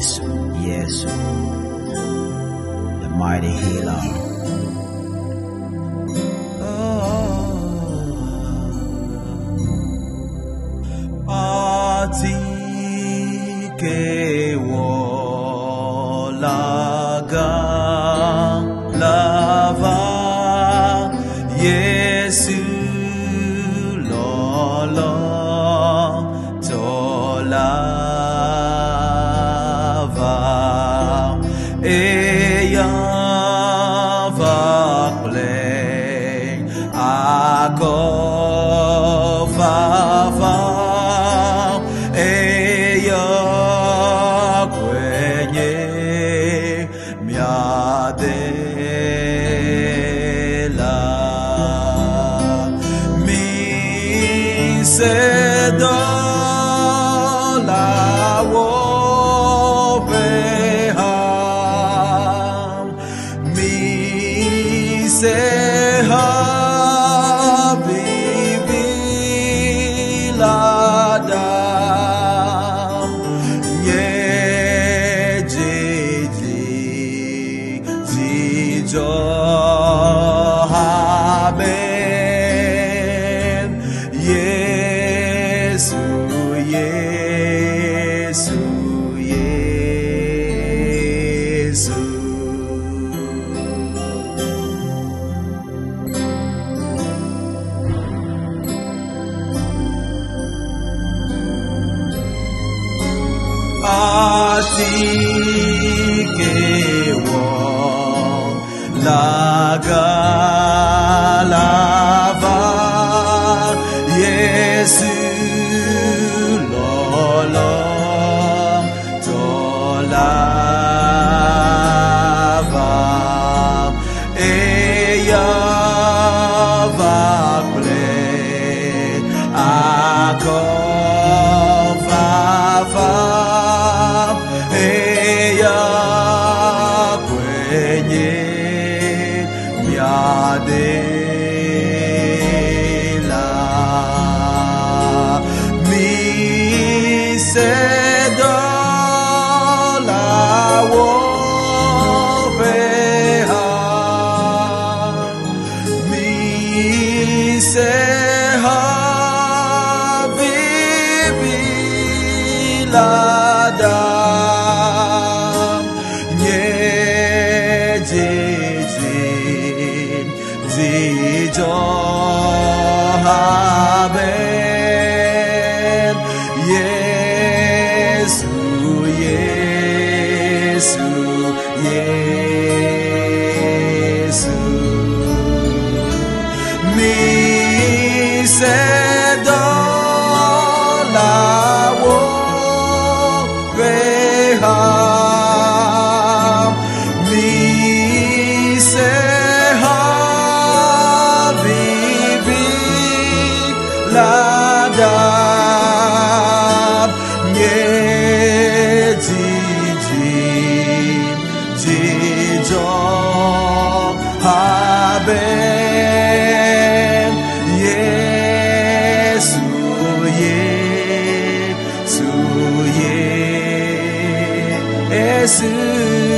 Yesu, Yesu, the mighty healer. Yesu lolo tolava eya vakle akofava eya kwenye miadela Sedo la woveha mi seha vivilada nyejeji zijo Yesu, Yesu, Yesu. Asikewo lagalava Yesu lolo tolava eya vakle akofava eya kwenye miadela Sedo la woveha mi seha vivilada nyejeji zijo Yesu, Yesu, Yesu. Mi sedo la woveha mi seha vivilada Jijo haben Yesu, Yesu, Yesu.